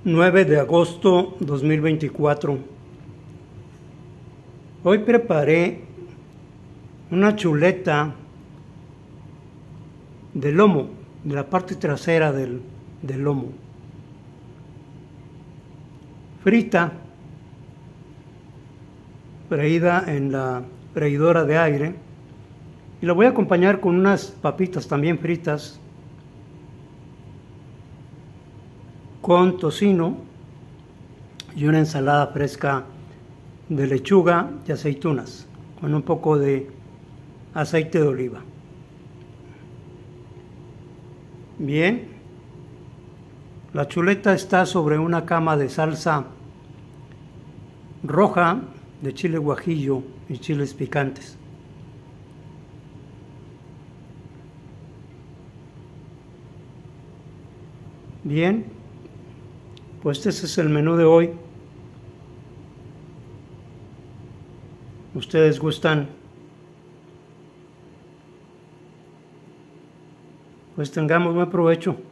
9 de agosto 2024. Hoy preparé una chuleta de lomo, de la parte trasera del lomo, frita, freída en la freidora de aire, y la voy a acompañar con unas papitas también fritas con tocino y una ensalada fresca de lechuga y aceitunas con un poco de aceite de oliva. Bien, la chuleta está sobre una cama de salsa roja de chile guajillo y chiles picantes. Bien, pues este es el menú de hoy. ¿Ustedes gustan? Pues tengamos buen provecho.